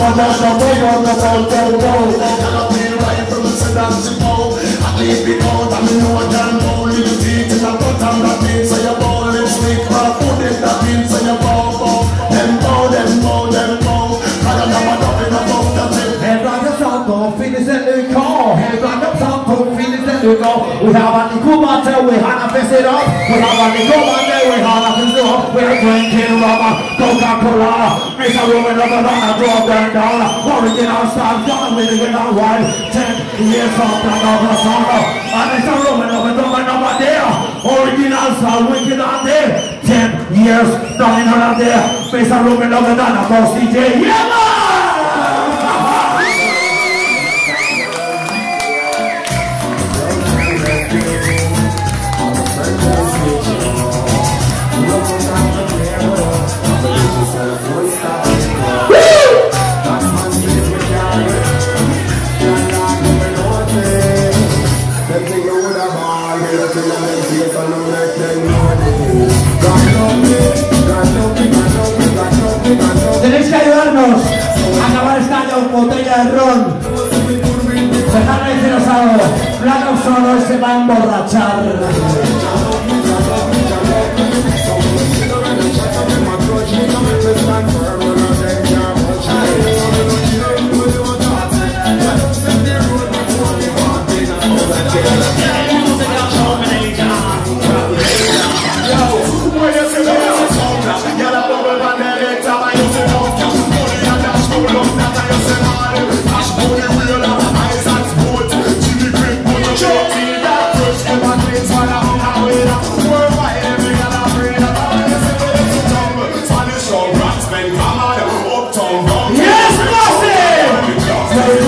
We have a Kumata, we have a festival, we have a Kumata, we have a festival, we are drinking rubber, Coca-Cola, make a room and rubber, drop them down, original style, John with the winner, while 10 years of another sorrow, and it's a room and rubber there, original style, wicked out there, 10 years, down around there, face a room and rubber, boss DJ, yeah, man! Tenéis que ayudarnos a acabar esta botella de ron. Dejadme deciros algo, BlackUp solo se va a emborrachar. Yes, bossy!